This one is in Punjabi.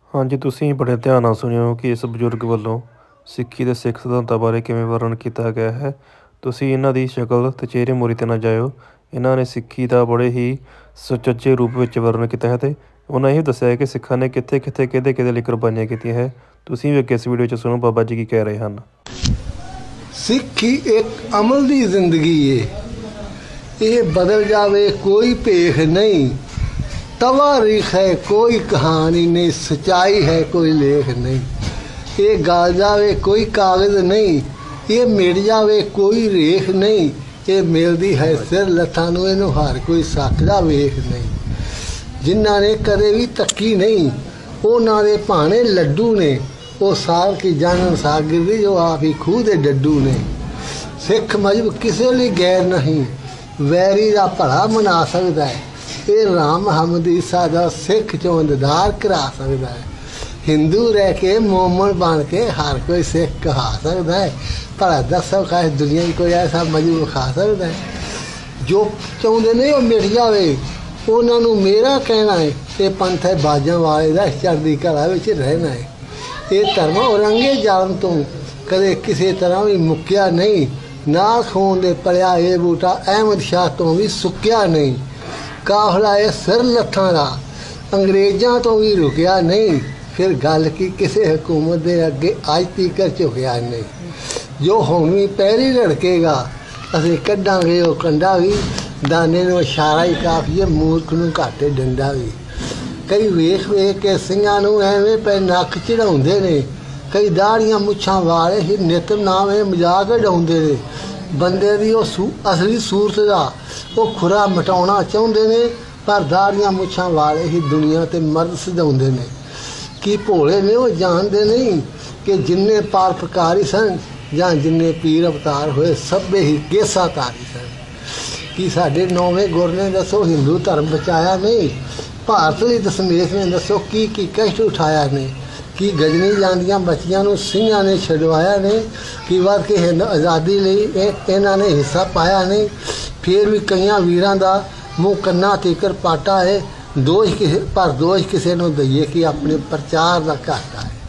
ਹਾਂਜੀ, ਤੁਸੀਂ ਬੜੇ ਧਿਆਨ ਨਾਲ ਸੁਣਿਓ ਕਿ ਇਸ ਬਜ਼ੁਰਗ ਵੱਲੋਂ ਸਿੱਖੀ ਦੇ ਸਿੱਖ ਸਿਧਾਂਤਾਂ ਬਾਰੇ ਕਿਵੇਂ ਵਰਣਨ ਕੀਤਾ ਗਿਆ ਹੈ। ਤੁਸੀਂ ਇਹਨਾਂ ਦੀ ਸ਼ਕਲ ਅਤੇ ਚਿਹਰੇ ਮੂਰੀ 'ਤੇ ਨਾ ਜਾਇਓ। ਇਹਨਾਂ ਨੇ ਸਿੱਖੀ ਦਾ ਬੜੇ ਹੀ ਸੁਚੱਜੇ ਰੂਪ ਵਿੱਚ ਵਰਣਨ ਕੀਤਾ ਹੈ ਅਤੇ ਉਹਨਾਂ ਇਹ ਦੱਸਿਆ ਹੈ ਕਿ ਸਿੱਖਾਂ ਨੇ ਕਿੱਥੇ ਕਿੱਥੇ ਕਿਹਦੇ ਕਿਹਦੇ ਲਈ ਕੁਰਬਾਨੀਆਂ ਕੀਤੀਆਂ ਹੈ। ਤੁਸੀਂ ਵੀ ਅੱਗੇ ਇਸ ਵੀਡੀਓ 'ਚ ਸੁਣੋ ਬਾਬਾ ਜੀ ਕੀ ਕਹਿ ਰਹੇ ਹਨ। ਸਿੱਖੀ ਇੱਕ ਅਮਲ ਦੀ ਜ਼ਿੰਦਗੀ ਏ, ਇਹ ਬਦਲ ਜਾਵੇ ਕੋਈ ਭੇਖ ਨਹੀਂ। तवारीख है कोई कहानी नहीं, सच्चाई है कोई लेख नहीं। ये गल जावे कोई कागज़ नहीं, ये मिट जावे कोई रेख नहीं। ये मिलती है सिर लत्थां नूं, इहनूं हर कोई सकदा वेख नहीं। जिन्हां ने कदे भी तक्की नहीं, उन्हां दे भाणे लड्डू ने। वो साल की जानन सागिर दी, जो आप ही खूह दे डड्डू ने। सिख मजहब किसे लिए गैर नहीं, वैरी दा भला मना सकदा है। ਇਹ ਰਾਮ ਹਮਦੀ ਸਾਡਾ ਸਿੱਖ ਚੋਂ ਇੰਤਜ਼ਾਰ ਕਰਾ ਸਕਦਾ ਹੈ। ਹਿੰਦੂ ਰਹਿ ਕੇ ਮੋਮਨ ਬਣ ਕੇ ਹਰ ਕੋਈ ਸਿੱਖ ਕਹਾ ਸਕਦਾ ਹੈ। ਭਲਾ ਦੱਸੋ ਕਿ ਦੁਨੀਆ 'ਚ ਕੋਈ ਐਸਾ ਮਜਬੂਰ ਖਾ ਸਕਦਾ ਹੈ? ਜੋ ਚਾਹੁੰਦੇ ਨੇ ਉਹ ਮਿਟ ਜਾਵੇ, ਉਹਨਾਂ ਨੂੰ ਮੇਰਾ ਕਹਿਣਾ ਹੈ ਇਹ ਪੰਥ ਹੈ ਬਾਜਾਂ ਵਾਲੇ ਦਾ, ਚੜ੍ਹਦੀ ਕਲਾ ਵਿੱਚ ਰਹਿਣਾ ਹੈ। ਇਹ ਧਰਮ ਔਰੰਗੇ ਜ਼ਾਲਮ ਤੋਂ ਕਦੇ ਕਿਸੇ ਤਰ੍ਹਾਂ ਵੀ ਮੁੱਕਿਆ ਨਹੀਂ। ਨਾ ਖੂਨ ਦੇ ਪਲਿਆ ਇਹ ਬੂਟਾ ਅਹਿਮਦ ਸ਼ਾਹ ਤੋਂ ਵੀ ਸੁੱਕਿਆ ਨਹੀਂ। ਕਾਫਲਾ ਇਹ ਸਿਰ ਲੱਥਾਂ ਦਾ ਅੰਗਰੇਜ਼ਾਂ ਤੋਂ ਵੀ ਰੁਕਿਆ ਨਹੀਂ। ਫਿਰ ਗੱਲ ਕੀ ਕਿਸੇ ਹਕੂਮਤ ਦੇ ਅੱਗੇ ਅੱਜ ਤੀਕਰ ਝੁਕਿਆ ਨਹੀਂ। ਜੋ ਹੁਣ ਵੀ ਪਹਿਰੀ ਲੜਕੇਗਾ, ਅਸੀਂ ਕੱਢਾਂਗੇ ਉਹ ਕੰਡਾ ਵੀ। ਦਾਨੇ ਨੂੰ ਇਸ਼ਾਰਾ ਹੀ ਕਾਫੀ ਹੈ, ਮੂਰਖ ਨੂੰ ਘਾਟੇ ਡੰਡਾ ਵੀ। ਕਈ ਵੇਖ ਵੇਖ ਕੇ ਸਿੰਘਾਂ ਨੂੰ ਐਵੇਂ ਪੈ ਨੱਕ ਚੜਾਉਂਦੇ ਨੇ। ਕਈ ਦਾੜੀਆਂ ਮੁੱਛਾਂ ਵਾਲੇ ਹੀ ਨਿਤ ਨਾਵੇਂ ਮਜ਼ਾਕ ਉਡਾਉਂਦੇ ਨੇ। ਬੰਦੇ ਦੀ ਉਹ ਅਸਲੀ ਸੂਰਤ ਦਾ ਉਹ ਖੁਰਾ ਮਿਟਾਉਣਾ ਚਾਹੁੰਦੇ ਨੇ, ਪਰ ਦਾੜੀਆਂ ਮੁੱਛਾਂ ਵਾਲੇ ਹੀ ਦੁਨੀਆ 'ਤੇ ਮਰਦ ਸਜਾਉਂਦੇ ਨੇ। ਕੀ ਭੋਲੇ ਨੇ ਉਹ ਜਾਣਦੇ ਨਹੀਂ ਕਿ ਜਿੰਨੇ ਪਰਉਪਕਾਰੀ ਸਨ ਜਾਂ ਜਿੰਨੇ ਪੀਰ ਅਵਤਾਰ ਹੋਏ ਸਭੇ ਹੀ ਕੇਸਾ ਤਾਰੀ ਸਨ। ਕੀ ਸਾਡੇ ਨੌਵੇਂ ਗੁਰ ਨੇ ਦੱਸੋ ਹਿੰਦੂ ਧਰਮ ਬਚਾਇਆ ਨਹੀਂ? ਭਾਰਤ ਦੀ ਦਸ਼ਮੇਸ਼ ਨੇ ਦੱਸੋ ਕੀ ਕੀ ਕਸ਼ਟ ਉਠਾਇਆ ਨੇ? ਕੀ ਗਜਨੀ ਜਾਂਦੀਆਂ ਬੱਚੀਆਂ ਨੂੰ ਸਿੰਘਾਂ ਨੇ ਛਡਵਾਇਆ ਨੇ? ਕੀ ਵੱਧ ਕੇ ਆਜ਼ਾਦੀ ਲਈ ਇਹਨਾਂ ਨੇ ਹਿੱਸਾ ਪਾਇਆ ਨਹੀਂ? ਫਿਰ ਵੀ ਕਈਆਂ ਵੀਰਾਂ ਦਾ ਮੂੰਹ ਕੰਨਾਂ ਤੀਕਰ ਪਾਟਾ ਹੈ। ਦੋਸ਼ ਕਿਸੇ ਨੂੰ ਦਈਏ ਕਿ ਆਪਣੇ ਪ੍ਰਚਾਰ ਦਾ ਘਾਟਾ ਹੈ।